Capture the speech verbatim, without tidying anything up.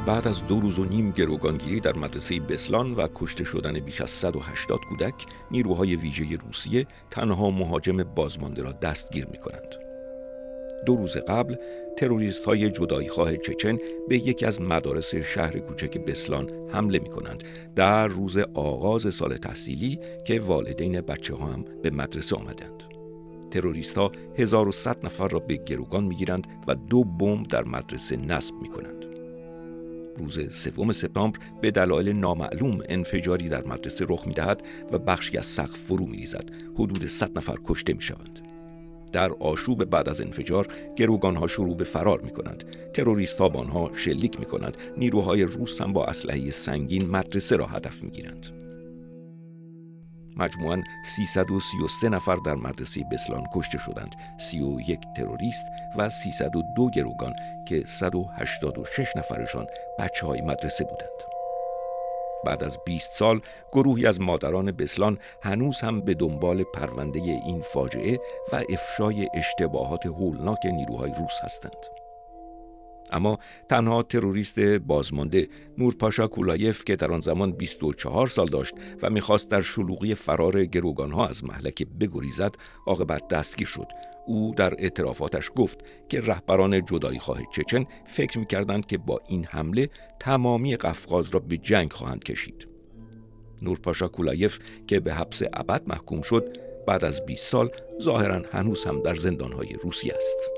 بعد از دو روز و نیم گروگانگیری در مدرسه بسلان و کشته شدن بیش از صد و هشتاد کودک، نیروهای ویژه روسیه تنها مهاجم بازمانده را دستگیر می‌کنند. دو روز قبل تروریست‌های جدایی‌خواه چچن به یکی از مدارس شهر کوچک بسلان حمله می‌کنند در روز آغاز سال تحصیلی که والدین بچه‌ها هم به مدرسه آمدند. تروریست‌ها هزار و صد نفر را به گروگان می‌گیرند و دو بمب در مدرسه نصب می‌کنند. روز سوم سپتامبر به دلایل نامعلوم انفجاری در مدرسه رخ می‌دهد و بخشی از سقف فرو می‌ریزد. حدود صد نفر کشته می‌شوند. در آشوب بعد از انفجار گروگان‌ها شروع به فرار می‌کنند. تروریست‌ها به آنها شلیک می‌کنند. نیروهای روس هم با اسلحه سنگین مدرسه را هدف می‌گیرند. مجموعاً سیصد و سی و سه نفر در مدرسه بسلان کشته شدند، سی و یک تروریست و سیصد و دو گروگان که صد و هشتاد و شش نفرشان بچه‌های مدرسه بودند. بعد از بیست سال گروهی از مادران بسلان هنوز هم به دنبال پرونده این فاجعه و افشای اشتباهات هولناک نیروهای روس هستند. اما تنها تروریست بازمانده نورپاشا کولایف که در آن زمان بیست و چهار سال داشت و می‌خواست در شلوغی فرار گروگان‌ها از مهلک بگریزد، عاقبت دستگیر شد. او در اعترافاتش گفت که رهبران جدایی‌خواه چچن فکر می‌کردند که با این حمله تمامی قفقاز را به جنگ خواهند کشید. نورپاشا کولایف که به حبس ابد محکوم شد، بعد از بیست سال ظاهراً هنوز هم در زندان‌های روسیه است.